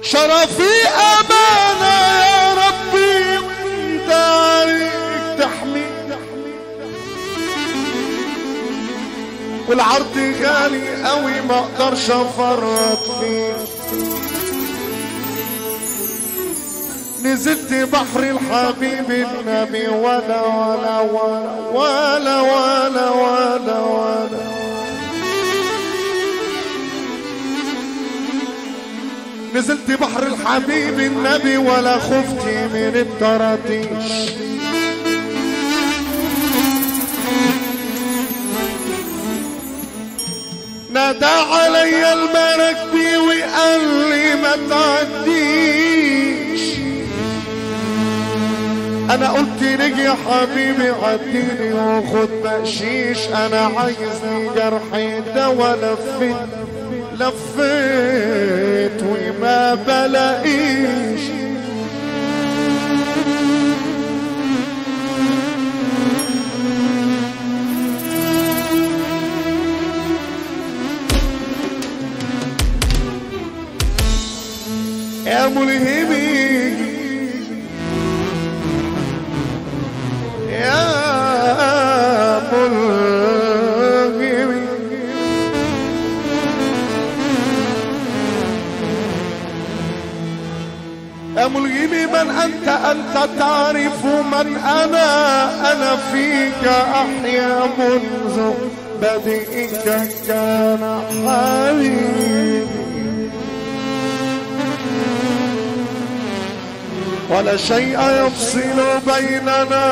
شرفي أمانة يا ربي وانت عليك تحمي، والعرض غالي قوي ما اقدرش افرط فيه. نزلت بحر الحبيب النبي ولا ولا ولا ولا ولا ولا ولا نزلت بحر الحبيب النبي ولا خفت من الطراطيش. نادى علي المراكبي وقال لي ما تعديش. انا قلت لك يا حبيبي عديني وخد بقشيش. انا عايز لي جرحي دوا لفيت وما بلاقيش. يا ملهمي يا ملهمي يا ملهمي من أنت؟ أنت تعرف من أنا فيك أحيا منذ بدئك كان حبيبي. ولا شيء يفصل بيننا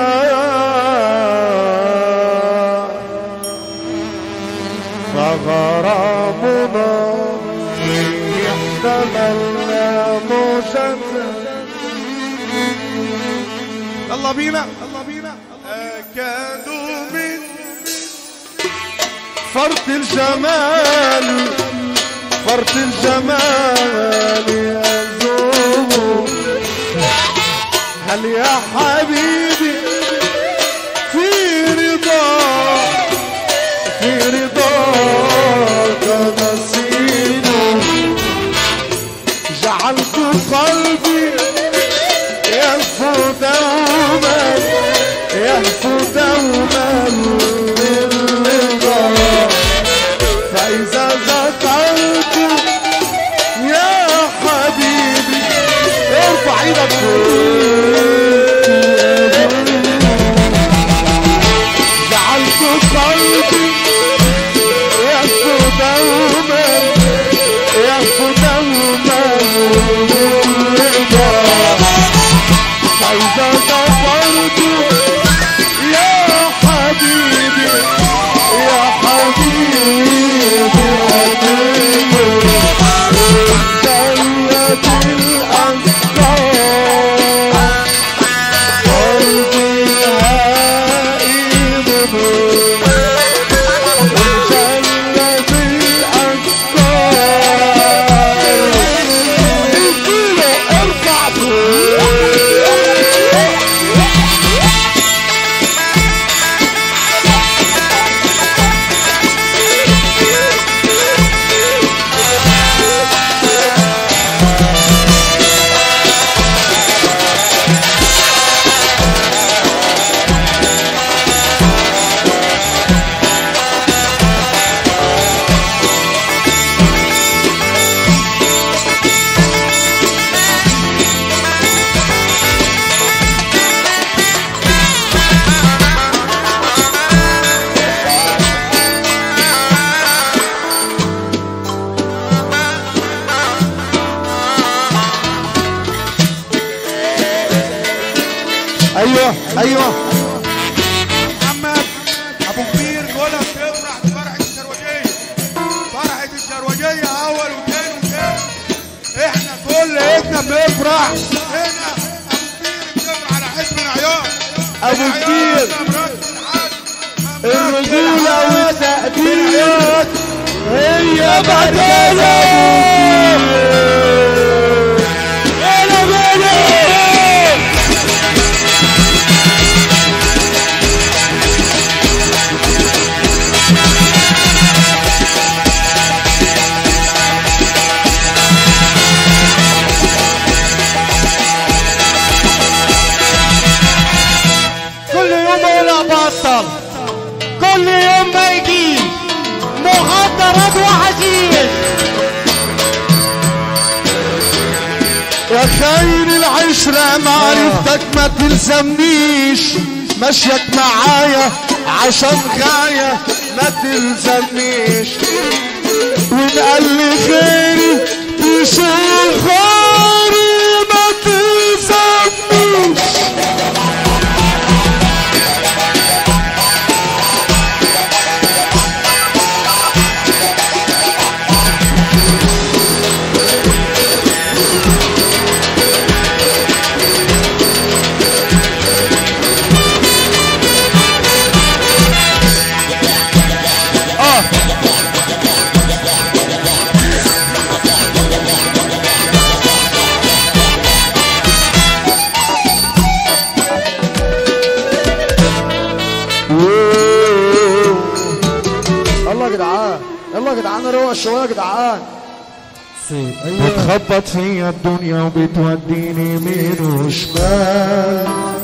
فغرامنا احتملنا موجة. يلا بينا يلا بينا. كادوا من فرط الجمال فرط الجمال يزور. هل يا حبيبي في رضاك نسينه. جعلت قلبي يهفو دوما بالرضا. فإذا ذكرت يا حبيبي ارفع ايدك جعلت قلبي يهفو دوما بالرضا. فإذا ذكرت يا حبيبي ايوه محمد ابو كبير كلها بتفرح بفرحه الشروجيه. فرحه الشروجيه اول وثاني وثالث. احنا كل ايدنا بنفرح. هنا ابو كبير بتفرح على حزب العيار. ابو كبير الرجوله والتقدير هي بدايه. رضوى حشيش. يا خاين العشرة معرفتك ما تلزمنيش، مشيك معايا عشان غاية ما تلزمنيش، وإن قال لي خيري تشيل خيري ما تلزمنيش. يلا يا جدعان، يلا يا جدعان روق شويه يا جدعان. بتخبط فيا الدنيا وبتوديني يمين وشمال،